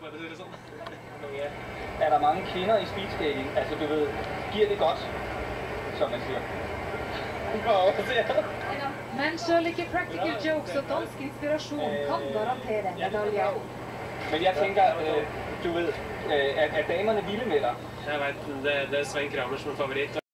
for å si det sånn. Er der mange kvinder i speedskating? Altså, du ved, giver det godt, som man siger. Men selv ikke practical jokes og dansk inspirasjon kan garantere medaljer. Men jeg tænker, du ved, er damerne vilde med dig? Jeg vet, det er Svein Kramer som er favoritt.